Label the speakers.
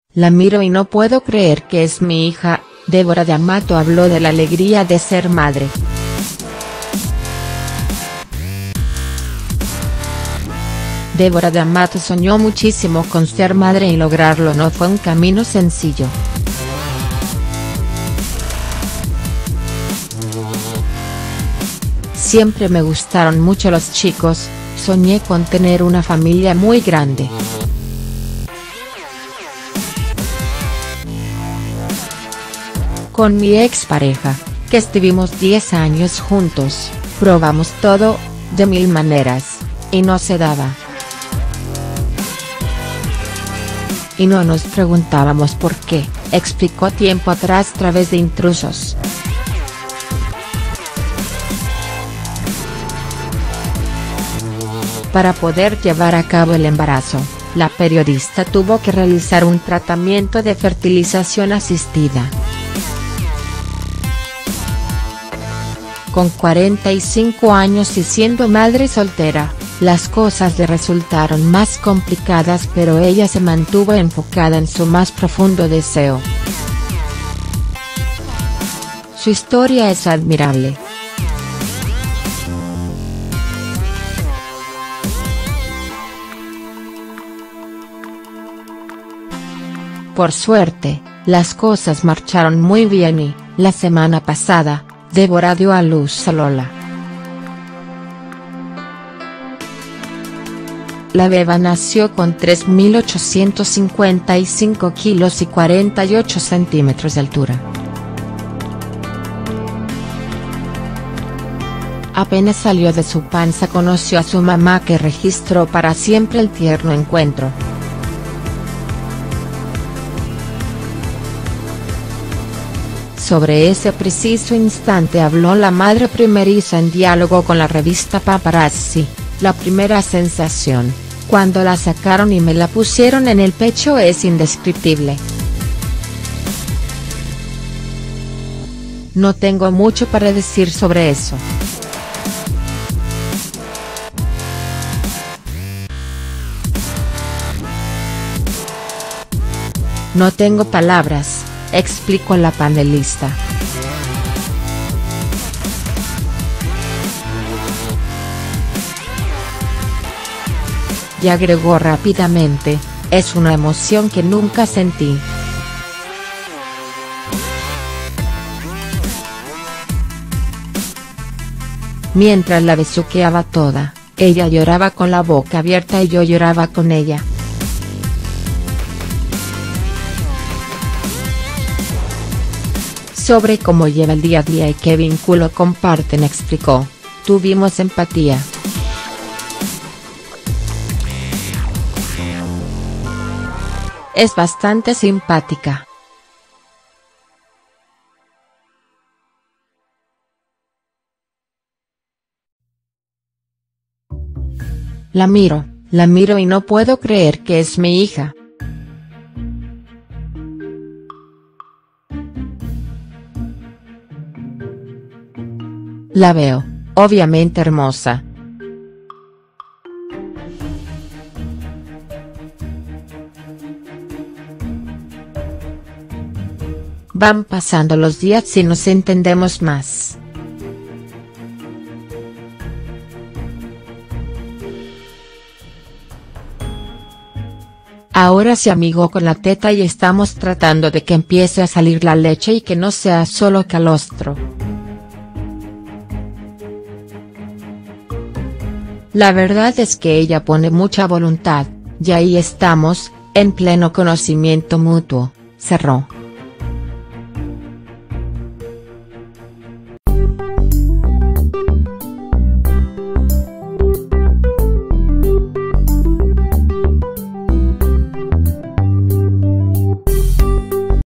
Speaker 1: la miro y no puedo creer que es mi hija. Débora D'Amato habló de la alegría de ser madre. Débora D'Amato soñó muchísimo con ser madre y lograrlo no fue un camino sencillo. Siempre me gustaron mucho los chicos, soñé con tener una familia muy grande. Con mi expareja, que estuvimos 10 años juntos, probamos todo, de mil maneras, y no se daba. Y no nos preguntábamos por qué, explicó tiempo atrás a través de Intrusos. Para poder llevar a cabo el embarazo, la periodista tuvo que realizar un tratamiento de fertilización asistida. Con 45 años y siendo madre soltera, las cosas le resultaron más complicadas, pero ella se mantuvo enfocada en su más profundo deseo. Su historia es admirable. Por suerte, las cosas marcharon muy bien y, la semana pasada, Débora dio a luz a Lola. La beba nació con 3.855 kilos y 48 centímetros de altura. Apenas salió de su panza conoció a su mamá, que registró para siempre el tierno encuentro. Sobre ese preciso instante habló la madre primeriza en diálogo con la revista Paparazzi. La primera sensación, cuando la sacaron y me la pusieron en el pecho, es indescriptible. No tengo mucho para decir sobre eso. No tengo palabras, explicó la panelista. Y agregó rápidamente, es una emoción que nunca sentí. Mientras la besuqueaba toda, ella lloraba con la boca abierta y yo lloraba con ella. Sobre cómo lleva el día a día y qué vínculo comparten, explicó, tuvimos empatía. Es bastante simpática. La miro y no puedo creer que es mi hija. La veo, obviamente hermosa. Van pasando los días y nos entendemos más. Ahora se amigó con la teta y estamos tratando de que empiece a salir la leche y que no sea solo calostro. La verdad es que ella pone mucha voluntad, y ahí estamos, en pleno conocimiento mutuo, cerró.